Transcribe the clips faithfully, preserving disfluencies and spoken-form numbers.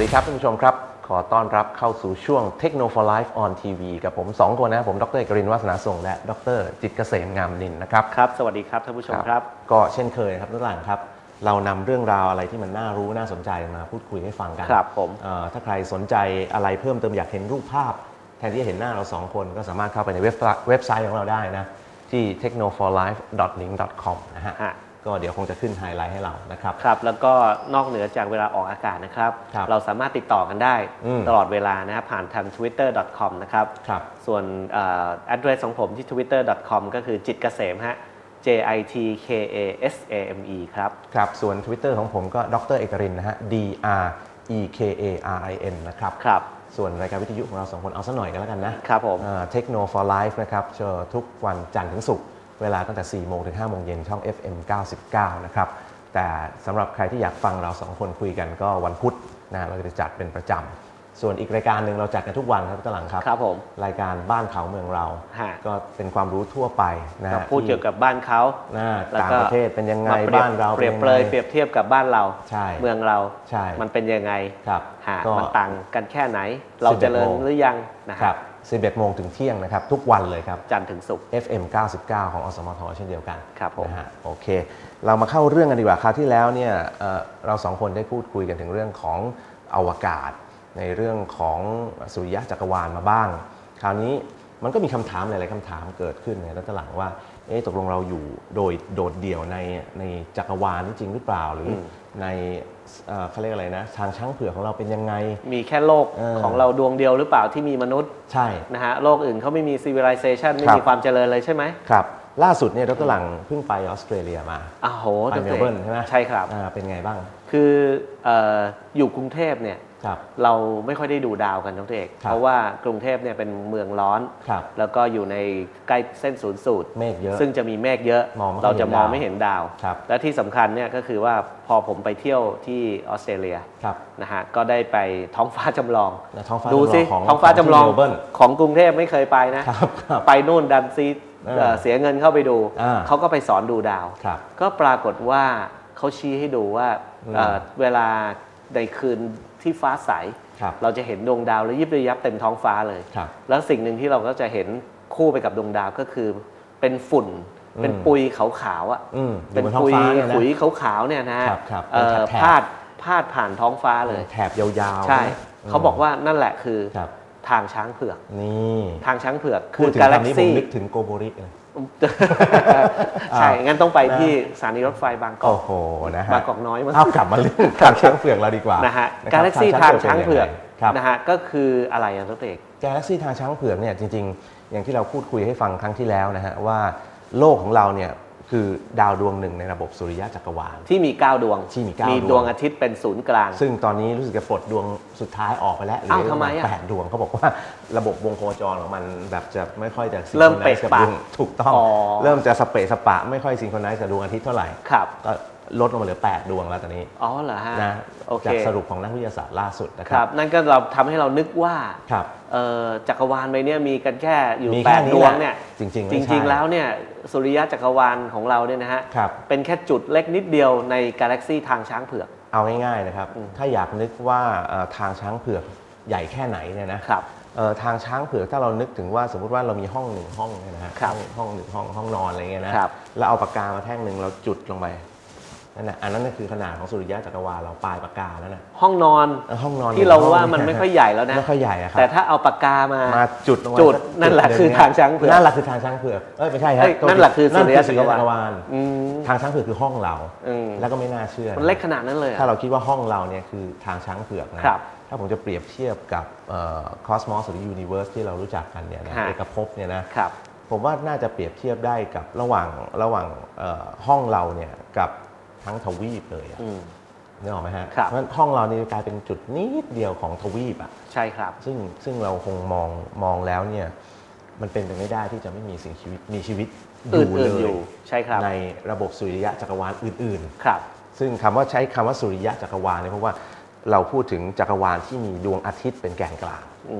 ครับท่านผู้ชมครับขอต้อนรับเข้าสู่ช่วง Techno for Life on ที วี กับผมสองคนนะผมดร.เอกรินทร์วาสนาส่งและดร.จิตรเกษมงามนินนะครับครับสวัสดีครับท่านผู้ชมครับก็เช่นเคยครับทุกท่านครับเรานำเรื่องราวอะไรที่มันน่ารู้น่าสนใจมาพูดคุยให้ฟังกันครับผมถ้าใครสนใจอะไรเพิ่มเติมอยากเห็นรูปภาพแทนที่จะเห็นหน้าเราสองคนก็สามารถเข้าไปในเว็บไซต์ของเราได้นะที่ เทคโนโฟร์ไลฟ์ ดอท ลิงก์ ดอท คอม นะฮะก็เดี๋ยวคงจะขึ้นไฮไลท์ให้เรานะครับครับแล้วก็นอกเหนือจากเวลาออกอากาศนะครับรบเราสามารถติดต่อกันได้ตลอดเวลานะครับผ่านทาง ทวิตเตอร์ ดอท คอม นะครับส่วน address ของผมที่ ทวิตเตอร์ ดอท คอม ก็คือจิตรเกษมฮะ J I T K A S A M E ครับครับส่วน Twitter ของผมก็ดร.เอกรินทร์นะฮะ D R E K A R I N นะครับครับส่วนรายการวิทยุของเราสองคนเอาสักหน่อยกันแล้วกันนะครับผม Techno for Life นะครับเจอทุกวันจันทร์ถึงศุกร์เวลาตั้งแต่สี่โมงถึงห้าโมงเย็นช่อง เอฟ เอ็ม เก้าสิบเก้า นะครับแต่สำหรับใครที่อยากฟังเราสองคนคุยกันก็วันพุธนะเราจะจัดเป็นประจำส่วนอีกรายการหนึ่งเราจัดกันทุกวันครับตลังครับครับผมรายการบ้านเขาเมืองเราก็เป็นความรู้ทั่วไปนะพูดเกี่ยวกับบ้านเขาต่างประเทศเป็นยังไงบ้านเราเปรียบเปรยเปรียบเทียบกับบ้านเราเมืองเรามันเป็นยังไงมันต่างกันแค่ไหนเราเจริญหรือยังนะครับสิบเอ็ดโมงถึงเที่ยงนะครับทุกวันเลยครับจันทร์ถึงศุกร์เอฟ เอ็ม เก้าสิบเก้า ของอสมทเช่นเดียวกันครับผมนะฮะโอเคเรามาเข้าเรื่องกันดีกว่าคราวที่แล้วเนี่ยเราสองคนได้พูดคุยกันถึงเรื่องของอวกาศในเรื่องของสุริยะจักรวาลมาบ้างคราวนี้มันก็มีคำถามหลายๆคำถามเกิดขึ้นในรัฐหลังว่าเอ๊ะตกลงเราอยู่โดยโดดเดี่ยวในในจักรวาลจริงหรือเปล่าหรือในเขาเรียกอะไรนะทางช้างเผือกของเราเป็นยังไงมีแค่โลกของเราดวงเดียวหรือเปล่าที่มีมนุษย์ใช่นะฮะโลกอื่นเขาไม่มี civilization ไม่มีความเจริญเลยใช่ไหมครับล่าสุดเนี่ยดร.หลังเพิ่งไปออสเตรเลียมาอ้าวโหไปเมลเบิร์นใช่ไหมใช่ครับเป็นไงบ้างคืออยู่กรุงเทพเนี่ยเราไม่ค่อยได้ดูดาวกันน้องเอกเพราะว่ากรุงเทพเนี่ยเป็นเมืองร้อนแล้วก็อยู่ในใกล้เส้นศูนย์สูตรเมฆเยอะซึ่งจะมีเมฆเยอะเราจะมองไม่เห็นดาวและที่สำคัญเนี่ยก็คือว่าพอผมไปเที่ยวที่ออสเตรเลียนะฮะก็ได้ไปท้องฟ้าจำลองดูสิท้องฟ้าจำลองของกรุงเทพไม่เคยไปนะไปนู่นดันซีเสียเงินเข้าไปดูเขาก็ไปสอนดูดาวก็ปรากฏว่าเขาชี้ให้ดูว่าเวลาในคืนที่ฟ้าใสเราจะเห็นดวงดาวและยิบระยับเต็มท้องฟ้าเลยแล้วสิ่งหนึ่งที่เราก็จะเห็นคู่ไปกับดวงดาวก็คือเป็นฝุ่นเป็นปุยขาวๆอ่ะเป็นปุยขุยขาวๆเนี่ยนะพาดพาดผ่านท้องฟ้าเลยแถบยาวๆใช่เขาบอกว่านั่นแหละคือทางช้างเผือกนี่ทางช้างเผือกคือกาแล็กซี่ผมนึกถึงโกโบริเลยใช่งั้นต้องไปที่สถานีรถไฟบางกอกโอ้โหนะฮะบางกอกน้อยมั้งเอากลับมาเรื่องทางช้างเผือกเราดีกว่านะฮะกาแล็กซี่ทางช้างเผือกนะฮะก็คืออะไรอ่ะทุกเอกกาแล็กซี่ทางช้างเผือกเนี่ยจริงๆอย่างที่เราพูดคุยให้ฟังครั้งที่แล้วนะฮะว่าโลกของเราเนี่ยคือดาวดวงหนึ่งในระบบสุริยะจักรวาลที่มีเก้าดวงที่มีเก้าดวงมีดวงอาทิตย์เป็นศูนย์กลางซึ่งตอนนี้รู้สึกจะปลดดวงสุดท้ายออกไปแล้วหรือประมาณแปดดวงเขาบอกว่าระบบวงโคจรของมันแบบจะไม่ค่อยจะเริ่มเปะปะถูกต้องเริ่มจะสเปะสปะไม่ค่อยซิงโครไนซ์กับดวงอาทิตย์เท่าไหร่ก็ลดลงมาเหลือแปดดวงแล้วตอนนี้อ๋อเหรอฮะนะจากสรุปของนักวิทยาศาสตร์ล่าสุดนะครับนั่นก็เราทำให้เรานึกว่าจักรวาลใบนี้มีกันแค่อยู่แปดดวงเนี่ยจริงๆจริงๆแล้วเนี่ยสุริยะจักรวาลของเราเนี่ยนะฮะเป็นแค่จุดเล็กนิดเดียวในกาแล็กซี่ทางช้างเผือกเอาง่ายๆนะครับถ้าอยากนึกว่าทางช้างเผือกใหญ่แค่ไหนเนี่ยนะทางช้างเผือกถ้าเรานึกถึงว่าสมมติว่าเรามีห้องหนึ่งห้องเนี่ยนะฮะห้องหนึ่งห้องห้องนอนอะไรเงี้ยนะแล้วเอาปากกามาแท่งหนึ่งเราจุดลงไปนั่นแหละอันนั้นคือขนาดของสุริยะจักรวาลเราปลายปากกาแล้วนะห้องนอนห้องนอนที่เราว่ามันไม่ค่อยใหญ่แล้วนะไม่ค่อยใหญ่ครับแต่ถ้าเอาปากกามามาจุดจุดนั่นแหละคือทางช้างเผือกนั่นแหละคือทางช้างเผือกเอ้ยไม่ใช่ครับนั่นแหละคือสุริยะจักรวาลทางช้างเผือกคือห้องเราแล้วก็ไม่น่าเชื่อมันเล็กขนาดนั้นเลยถ้าเราคิดว่าห้องเราเนี่ยคือทางช้างเผือกนะถ้าผมจะเปรียบเทียบกับคอสมอสหรือยูนิเวอร์สที่เรารู้จักกันเนี่ยนะเอกภพเนี่ยนะผมว่าน่าจะเปรียบเทียบได้กับระหว่างระหว่างห้องเราเนี่ยกับทั้งทวีปเลยนึกออกไหมฮะเพราะฉะนั้นห้องเรานี่กลายเป็นจุดนิดเดียวของทวีปอ่ะใช่ครับซึ่งซึ่งเราคงมองมองแล้วเนี่ยมันเป็นไปไม่ได้ที่จะไม่มีสิ่งชีวิตมีชีวิตอยู่เลยใช่ครับในระบบสุริยะจักรวาลอื่นๆครับซึ่งคำว่าใช้คำว่าสุริยะจักรวาลเนี่ยเพราะว่าเราพูดถึงจักรวาลที่มีดวงอาทิตย์เป็นแกนกลาง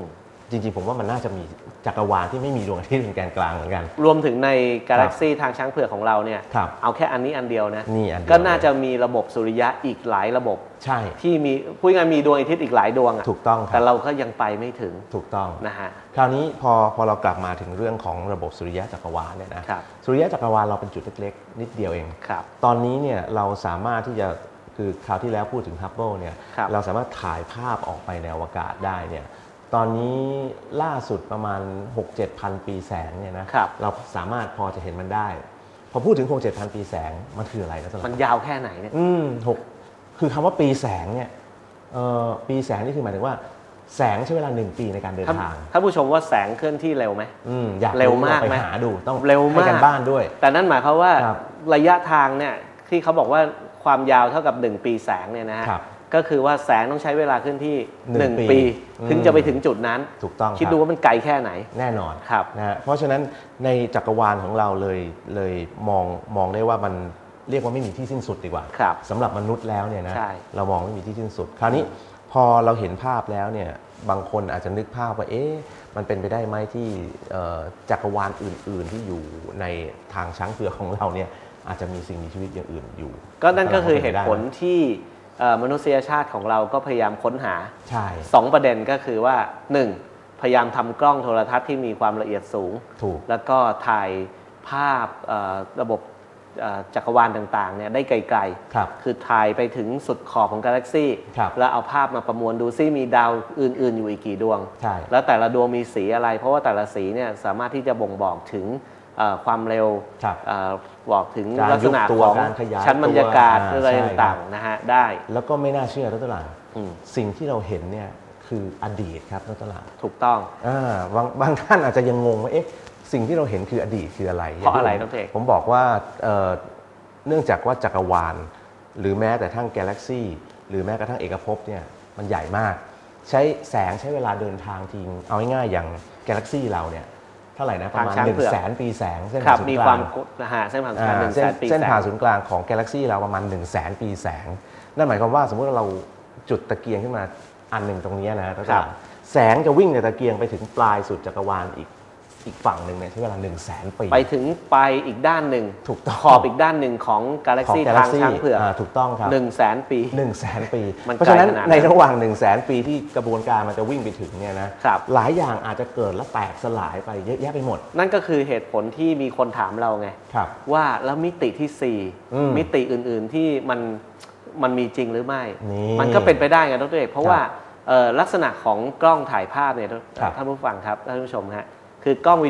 จริงๆผมว่ามันน่าจะมีจักรวาลที่ไม่มีดวงอาทิตย์เป็นแกนกลางเหมือนกันรวมถึงในกาแล็กซี่ทางช้างเผือกของเราเนี่ยเอาแค่อันนี้อันเดียวนะก็น่าจะมีระบบสุริยะอีกหลายระบบใช่ที่มีพูดง่ายมีดวงอาทิตย์อีกหลายดวงอ่ะถูกต้องแต่เราก็ยังไปไม่ถึงถูกต้องนะฮะคราวนี้พอพอเรากลับมาถึงเรื่องของระบบสุริยะจักรวาลเนี่ยนะสุริยะจักรวาลเราเป็นจุดเล็กๆนิดเดียวเองตอนนี้เนี่ยเราสามารถที่จะคือคราวที่แล้วพูดถึงฮับเบิลเนี่ยเราสามารถถ่ายภาพออกไปในอวกาศได้เนี่ยตอนนี้ล่าสุดประมาณ หกเจ็ด พันปีแสงเนี่ยนะเราสามารถพอจะเห็นมันได้พอพูดถึง หกเจ็ด พันปีแสงมันคืออะไรนะมันยาวแค่ไหนเนี่ยอืมหกคือคำว่าปีแสงเนี่ยปีแสงนี่คือหมายถึงว่าแสงใช้เวลาหนึ่งปีในการเดินทางท่านผู้ชมว่าแสงเคลื่อนที่เร็วไหมอืมอยากเร็วมากไปไหมหาดูต้องเร็วมากให้กันบ้านด้วยแต่นั่นหมายความว่าระยะทางเนี่ยที่เขาบอกว่าความยาวเท่ากับหนึ่งปีแสงเนี่ยนะฮะก็คือว่าแสงต้องใช้เวลาเคลื่อนที่หนึ่งปีถึงจะไปถึงจุดนั้นถูกต้องคิดดูว่ามันไกลแค่ไหนแน่นอนครับนะฮะเพราะฉะนั้นในจักรวาลของเราเลยเลยมองมองได้ว่ามันเรียกว่าไม่มีที่สิ้นสุดดีกว่าสำหรับมนุษย์แล้วเนี่ยนะเรามองไม่มีที่สิ้นสุดคราวนี้พอเราเห็นภาพแล้วเนี่ยบางคนอาจจะนึกภาพว่าเอ๊ะมันเป็นไปได้ไหมที่จักรวาลอื่นๆที่อยู่ในทางช้างเผือกของเราเนี่ยอาจจะมีสิ่งมีชีวิตอย่างอื่นอยู่ก็นั่นก็คือเหตุผลที่มนุษยชาติของเราก็พยายามค้นหาสองประเด็นก็คือว่าหนึ่งพยายามทำกล้องโทรทัศน์ที่มีความละเอียดสูงแล้วก็ถ่ายภาพระบบจักรวาลต่างๆเนี่ยได้ไกลๆคือถ่ายไปถึงสุดขอบของกาแล็กซี่แล้วเอาภาพมาประมวลดูซิมีดาวอื่นๆอยู่อีกกี่ดวงแล้วแต่ละดวงมีสีอะไรเพราะว่าแต่ละสีเนี่ยสามารถที่จะบ่งบอกถึงความเร็วบอกถึงลักษณะของชั้นบรรยากาศอะไรต่างๆนะฮะได้แล้วก็ไม่น่าเชื่อรัตลาสิ่งที่เราเห็นเนี่ยคืออดีตครับรัตลาถูกต้องบางบางท่านอาจจะยังงงว่าเอ๊ะสิ่งที่เราเห็นคืออดีตคืออะไรเพราะอะไรน้องเอกผมบอกว่าเนื่องจากว่าจักรวาลหรือแม้แต่ทั้งกาแล็กซี่หรือแม้กระทั่งเอกภพเนี่ยมันใหญ่มากใช้แสงใช้เวลาเดินทางทิ้งเอาง่ายๆอย่างกาแล็กซี่เราเนี่ยเท่าไหร่นะประมาณหนึ่งแสนปีแสงเส้นผ่าศูนย์กลางเส้นผ่าศูนย์กลางหนึ่งแสนปีแสงเส้นผ่าศูนย์กลางของกาแล็กซี่เราประมาณหนึ่งแสนปีแสงนั่นหมายความว่าสมมติว่าเราจุดตะเกียงขึ้นมาอันหนึ่งตรงนี้นะแสงจะวิ่งจากตะเกียงไปถึงปลายสุดจักรวาลอีกอีกฝั่งหนึ่งเนี่ยใช้เวลาหนึ่งแสนปีไปถึงปลายอีกด้านหนึ่งถูกต้องขอบอีกด้านหนึ่งของกาแล็กซี่ทางช้างเผือกถูกต้องครับหนึ่งแสนปีหนึ่งแสนปีเพราะฉะนั้นในระหว่างหนึ่งแสนปีที่กระบวนการมันจะวิ่งไปถึงเนี่ยนะหลายอย่างอาจจะเกิดและแตกสลายไปเยอะแยะไปหมดนั่นก็คือเหตุผลที่มีคนถามเราไงว่าแล้วมิติที่สี่มิติอื่นๆที่มันมันมีจริงหรือไม่มันก็เป็นไปได้ไงดร.เอกเพราะว่าลักษณะของกล้องถ่ายภาพเนี่ยท่านผู้ฟังครับท่านผู้ชมฮะคือกล้อง